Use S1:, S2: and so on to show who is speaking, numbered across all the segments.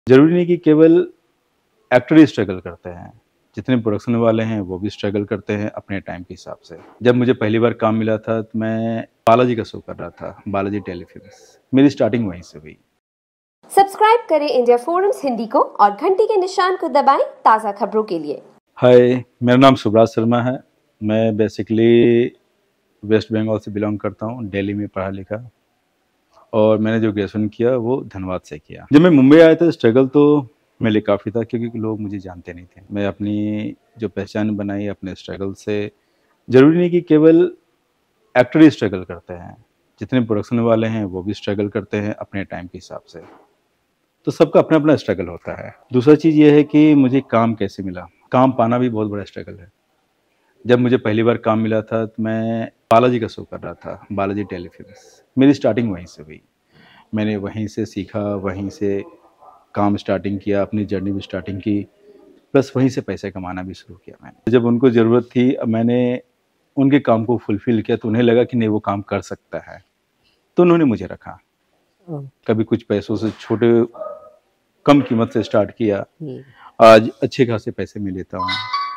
S1: ज़रूरी नहीं कि केवल एक्टर ही स्ट्रगल करते हैं, जितने प्रोडक्शन वाले हैं वो भी स्ट्रगल करते हैं अपने टाइम के हिसाब से। जब मुझे पहली बार काम मिला था तो मैं बालाजी का शो कर रहा था, बालाजी टेलीफ़िल्म्स। मेरी स्टार्टिंग वहीं से हुई।
S2: सब्सक्राइब करें इंडिया फोरम्स हिंदी को और घंटी के निशान को दबाएं ताज़ा खबरों के लिए।
S1: हाय, मेरा नाम सुब्राज शर्मा है। मैं बेसिकली वेस्ट बंगाल से बिलॉन्ग करता हूँ, दिल्ली में पढ़ा लिखा और मैंने जो ग्रेजुएशन किया वो धनबाद से किया। जब मैं मुंबई आया था स्ट्रगल तो मेरे लिए काफ़ी था क्योंकि लोग मुझे जानते नहीं थे। मैं अपनी जो पहचान बनाई अपने स्ट्रगल से। ज़रूरी नहीं कि केवल एक्टर ही स्ट्रगल करते हैं, जितने प्रोडक्शन वाले हैं वो भी स्ट्रगल करते हैं अपने टाइम के हिसाब से। तो सबका अपना अपना स्ट्रगल होता है। दूसरा चीज़ ये है कि मुझे काम कैसे मिला, काम पाना भी बहुत बड़ा स्ट्रगल है। जब मुझे पहली बार काम मिला था तो मैं बालाजी का शो कर रहा था, बालाजी टेलीफ़िल्म्स। मेरी स्टार्टिंग वहीं से हुई। मैंने वहीं से सीखा, वहीं से काम स्टार्टिंग किया, अपनी जर्नी भी स्टार्टिंग की, प्लस वहीं से पैसे कमाना भी शुरू किया मैंने। जब उनको ज़रूरत थी, अब मैंने उनके काम को फुलफ़िल किया तो उन्हें लगा कि नहीं वो काम कर सकता है, तो उन्होंने मुझे रखा। कभी कुछ पैसों से छोटे कम कीमत से स्टार्ट किया, आज अच्छे खासे पैसे मैं लेता हूँ।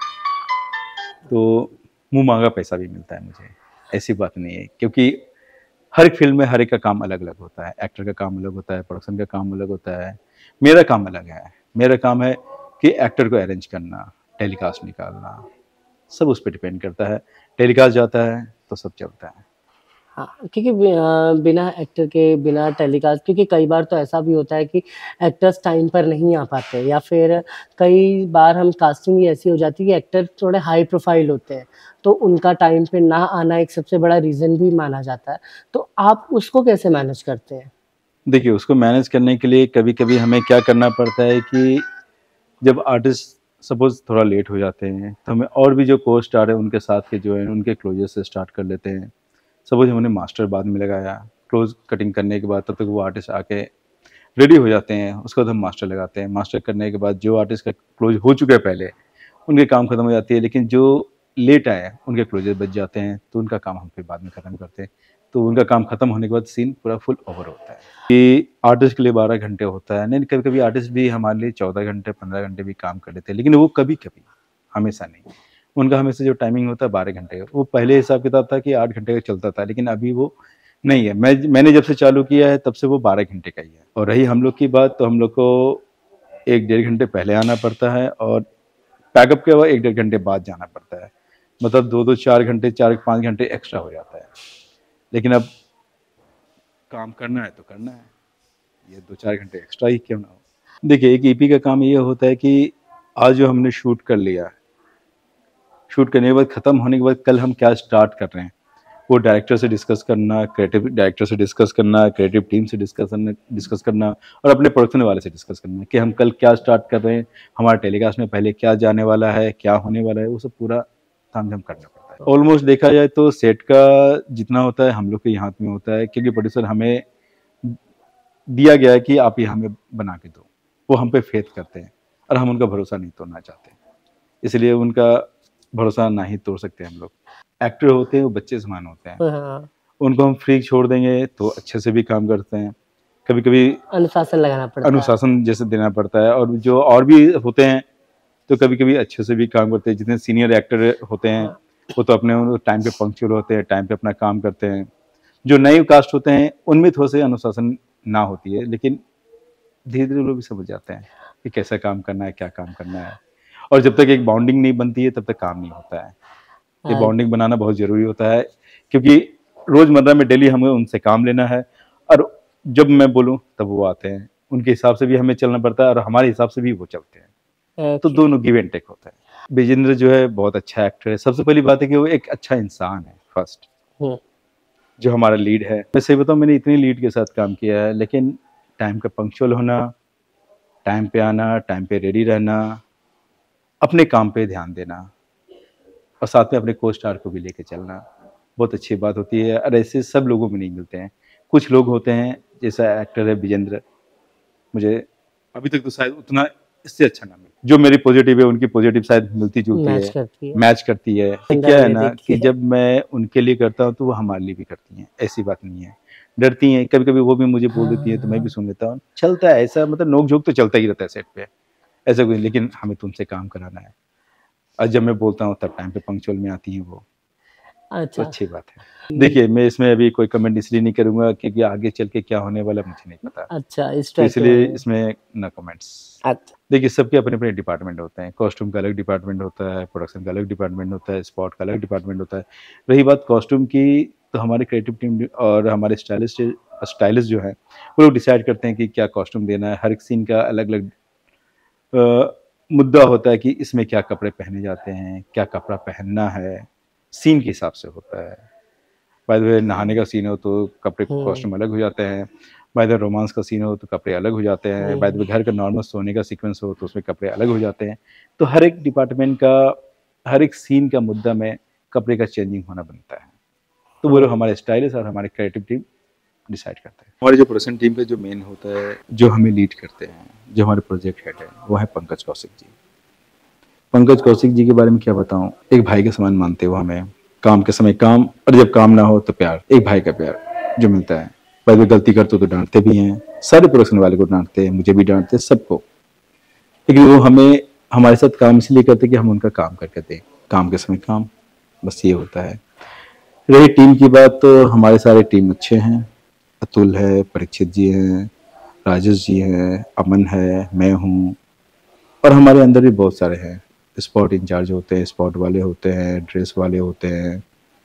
S1: तो मुँह माँगा पैसा भी मिलता है मुझे, ऐसी बात नहीं है क्योंकि हर एक फ़ील्ड में हर एक का काम अलग-अलग होता है। एक्टर का काम अलग होता है, प्रोडक्शन का काम अलग होता है। मेरा काम अलग है। मेरा काम है कि एक्टर को अरेंज करना, टेलीकास्ट निकालना, सब उस पे डिपेंड करता है। टेलीकास्ट जाता है तो सब चलता है।
S3: हाँ, क्योंकि बिना एक्टर के, बिना टेलीकास्ट, क्योंकि कई बार तो ऐसा भी होता है कि एक्टर्स टाइम पर नहीं आ पाते, या फिर कई बार हम कास्टिंग ही ऐसी हो जाती है कि एक्टर थोड़े हाई प्रोफाइल होते हैं, तो उनका टाइम पे ना आना एक सबसे बड़ा रीज़न भी माना जाता है। तो आप उसको कैसे मैनेज करते हैं?
S1: देखिए, उसको मैनेज करने के लिए कभी-कभी हमें क्या करना पड़ता है कि जब आर्टिस्ट सपोज़ थोड़ा लेट हो जाते हैं, तो हमें और भी जो को-स्टार हैं उनके साथ के जो हैं, उनके क्लोज़र से स्टार्ट कर लेते हैं। सपोज़ हमने मास्टर बाद में लगाया, क्लोज़ कटिंग करने के बाद तब तक वो आर्टिस्ट आके रेडी हो जाते हैं, उसके बाद हम मास्टर लगाते हैं। मास्टर करने के बाद जो आर्टिस्ट का क्लोज़ हो चुका है पहले, उनके काम खत्म हो जाती है, लेकिन जो लेट आए हैं, उनके क्लोज़र बच जाते हैं, तो उनका काम हम फिर बाद में खत्म करते हैं। तो उनका काम खत्म होने के बाद सीन पूरा फुल ओवर होता है। कि आर्टिस्ट के लिए 12 घंटे होता है, नहीं कभी-कभी आर्टिस्ट भी हमारे लिए 14 घंटे, 15 घंटे भी काम कर लेते हैं, लेकिन वो कभी-कभी, हमेशा नहीं। उनका हमेशा जो टाइमिंग होता है 12 घंटे का, वो पहले हिसाब-किताब था कि 8 घंटे का चलता था, लेकिन अभी वो नहीं है। मैंने जब से चालू किया है तब से वो 12 घंटे का ही है। और रही हम लोग की बात, तो हम लोग को 1 डेढ़ घंटे पहले आना पड़ता है और पैकअप के बाद 1 डेढ़ घंटे बाद जाना पड़ता है। मतलब 2-2 4 घंटे, 4-5 घंटे एक्स्ट्रा हो जाता है। लेकिन अब काम करना है तो करना है, ये 2-4 घंटे एक्स्ट्रा ही क्यों ना हो। देखिए, एक ईपी का काम ये होता है कि आज जो हमने शूट कर लिया, शूट करने के बाद ख़त्म होने के बाद कल हम क्या स्टार्ट कर रहे हैं, वो डायरेक्टर से डिस्कस करना, क्रिएटिव डायरेक्टर से डिस्कस करना, क्रिएटिव टीम से डिस्कस करना और अपने प्रोडक्शन वाले से डिस्कस करना कि हम कल क्या स्टार्ट कर रहे हैं, हमारा टेलीकास्ट में पहले क्या जाने वाला है, क्या होने वाला है, वो सब पूरा तामझाम करना पड़ता है। ऑलमोस्ट देखा जाए तो सेट का जितना होता है हम लोग के ही हाथ में होता है, क्योंकि प्रोड्यूसर हमें दिया गया है कि आप ये हमें बना के दो। वो हम पे फेथ करते हैं और हम उनका भरोसा नहीं तोड़ना चाहते, इसलिए उनका भरोसा ना ही तोड़ सकते हम लोग। एक्टर होते हैं वो बच्चे समान होते हैं,
S3: हाँ,
S1: उनको हम फ्री छोड़ देंगे तो अच्छे से भी काम करते हैं। कभी-कभी
S3: अनुशासन लगाना पड़ता है।
S1: अनुशासन जैसे देना पड़ता है, और जो और भी होते हैं तो कभी-कभी अच्छे से भी काम करते हैं। जितने सीनियर एक्टर होते हैं वो तो अपने टाइम पे पंक्चुअल होते हैं, टाइम पे अपना काम करते हैं। जो नए कास्ट होते हैं उनमें थोड़ा-सा अनुशासन ना होती है, लेकिन धीरे-धीरे लोग भी समझ जाते हैं कि कैसा काम करना है, क्या काम करना है। और जब तक एक बॉन्डिंग नहीं बनती है तब तक काम नहीं होता है। ये
S3: हाँ,
S1: बॉन्डिंग बनाना बहुत ज़रूरी होता है, क्योंकि रोज़मर्रा में डेली हमें उनसे काम लेना है और जब मैं बोलूँ तब वो आते हैं। उनके हिसाब से भी हमें चलना पड़ता है और हमारे हिसाब से भी वो चलते हैं। तो
S3: ओके।
S1: दोनों गिव एंड टेक होता है। विजेंद्र जो है बहुत अच्छा एक्टर है। सबसे पहली बात है कि वो एक अच्छा इंसान है फर्स्ट,
S3: हुँ,
S1: जो हमारा लीड है। मैं सही बताऊँ, मैंने इतनी लीड के साथ काम किया है, लेकिन टाइम का पंक्चुअल होना, टाइम पे आना, टाइम पे रेडी रहना, अपने काम पे ध्यान देना और साथ में अपने को-स्टार को भी लेके चलना, बहुत अच्छी बात होती है और ऐसे सब लोगों में नहीं मिलते हैं। कुछ लोग होते हैं, जैसा एक्टर है विजेंद्र, मुझे अभी तक तो शायद उतना इससे अच्छा ना मिला। जो मेरी पॉज़िटिव है, उनकी पॉज़िटिव शायद मिलती-जुलती
S3: मैच
S1: है,
S3: करती है।
S1: मैच करती है।
S3: अंदर
S1: क्या है
S3: मैंने
S1: ना
S3: देखी
S1: कि
S3: है।
S1: जब मैं उनके लिए करता हूँ, तो वो हमारे लिए भी करती हैं, ऐसी बात नहीं है। डरती हैं, कभी कभी वो भी मुझे बोल देती है तो मैं भी सुन लेता हूँ, चलता है ऐसा, मतलब नोक झोंक तो चलता ही रहता है सेट पे, ऐसा कुछ, लेकिन हमें तुमसे काम कराना है। और जब मैं बोलता हूँ तब टाइम पे पंक्चुअल में आती हैं वो, तो
S3: अच्छा।
S1: अच्छी बात है। देखिए मैं इसमें अभी कोई कमेंट इसलिए नहीं करूंगा क्योंकि आगे चल के क्या होने वाला मुझे नहीं पता,
S3: अच्छा, इस
S1: तो
S3: ट्रैक के
S1: इसलिए
S3: बारे में।
S1: इसमें ना कमेंट्स।
S3: अच्छा।
S1: देखिए सबके अपने अपने डिपार्टमेंट होते हैं, कॉस्ट्यूम का अलग डिपार्टमेंट होता है, प्रोडक्शन का अलग डिपार्टमेंट होता है, स्पॉट का अलग डिपार्टमेंट होता है। रही बात कॉस्ट्यूम की, तो हमारे क्रिएटिव टीम और हमारे स्टाइलिस्ट जो हैं वो लोग डिसाइड करते हैं कि क्या कॉस्ट्यूम देना है। हर एक सीन का अलग अलग मुद्दा होता है कि इसमें क्या कपड़े पहने जाते हैं, क्या कपड़ा पहनना है, सीन के हिसाब से होता है। बाय द वे नहाने का सीन हो तो कपड़े कॉस्ट्यूम अलग हो जाते हैं, बाय द वे रोमांस का सीन हो तो कपड़े अलग हो जाते हैं, बाय द वे घर का नॉर्मल सोने का सीक्वेंस हो तो उसमें कपड़े अलग हो जाते हैं। तो हर एक डिपार्टमेंट का, हर एक सीन का मुद्दा में कपड़े का चेंजिंग होना बनता है, तो वो लोग हमारे स्टाइलिस्ट और हमारे क्रिएटिव टीम डिसाइड करते हैं। हमारी जो प्रोडक्शन टीम का जो मेन होता है, जो हमें लीड करते हैं, जो हमारे प्रोजेक्ट हेड है, वो है पंकज कौशिक जी। पंकज कौशिक जी के बारे में क्या बताऊं, एक भाई के समान मानते हो हमें, काम के समय काम, और जब काम ना हो तो प्यार, एक भाई का प्यार जो मिलता है। भाई वो गलती करते तो डांटते भी हैं, सारे प्रोडक्शन वाले को डांटते हैं, मुझे भी डांटते हैं, सबको, लेकिन वो हमें हमारे साथ काम इसलिए करते कि हम उनका काम करके दें, काम के समय काम, बस ये होता है। रही टीम की बात, तो हमारे सारे टीम अच्छे हैं, अतुल है, परीक्षित जी हैं, राजेश जी हैं, अमन है, मैं हूँ, और हमारे अंदर भी बहुत सारे हैं। स्पॉट इंचार्ज होते हैं, स्पॉट वाले होते हैं, ड्रेस वाले होते हैं,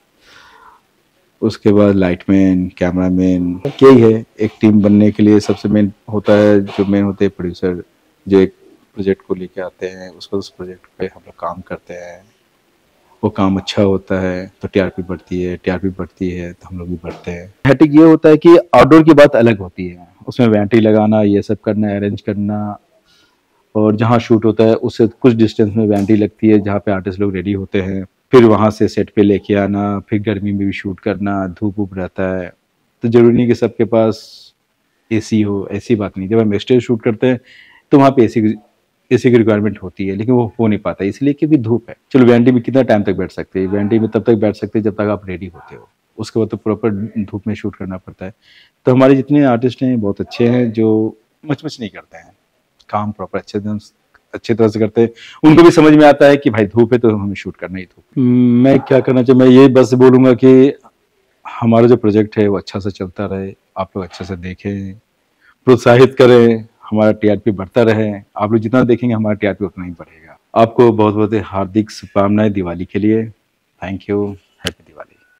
S1: उसके बाद लाइटमैन, कैमरामैन, यही है। एक टीम बनने के लिए सबसे मेन होता है, जो मेन होते हैं प्रोड्यूसर, जो एक प्रोजेक्ट को लेके आते हैं, उसको उस प्रोजेक्ट पे हम लोग काम करते हैं, वो काम अच्छा होता है तो टीआरपी बढ़ती है, टीआरपी बढ़ती है तो हम लोग भी बढ़ते हैं। हैटिक ये होता है कि आउटडोर की बात अलग होती है, उसमें वेंट्री लगाना, ये सब करना, अरेंज करना, और जहाँ शूट होता है उससे कुछ डिस्टेंस में वेंट्री लगती है जहाँ पे आर्टिस्ट लोग रेडी होते हैं, फिर वहाँ से सेट पे लेके आना, फिर गर्मी में भी शूट करना, धूप वूप रहता है, तो जरूरी नहीं कि सबके पास एसी हो, ऐसी बात नहीं। जब हम स्टेज शूट करते हैं तो वहाँ पे एसी की रिक्वायरमेंट होती है, लेकिन वो हो नहीं पाता इसलिए क्योंकि धूप है। चलो वेंटी में कितना टाइम तक बैठ सकते हैं, वेंटी में तब तक बैठ सकते हैं जब तक आप रेडी होते हो, उसके बाद तो प्रॉपर धूप में शूट करना पड़ता है। तो हमारे जितने आर्टिस्ट हैं बहुत अच्छे हैं, जो मच नहीं करते हैं, काम प्रॉपर अच्छे तरह से करते हैं। उनको भी समझ में आता है कि भाई धूप है तो हमें शूट करना ही धूप। मैं क्या करना चाहिए, मैं ये बस बोलूँगा कि हमारा जो प्रोजेक्ट है वो अच्छा से चलता रहे, आप लोग अच्छे से देखें, प्रोत्साहित करें, हमारा टीआरपी बढ़ता रहे। आप लोग जितना देखेंगे हमारा टीआरपी उतना ही बढ़ेगा। आपको बहुत बहुत हार्दिक शुभकामनाएं दिवाली के लिए। Thank you, happy Diwali.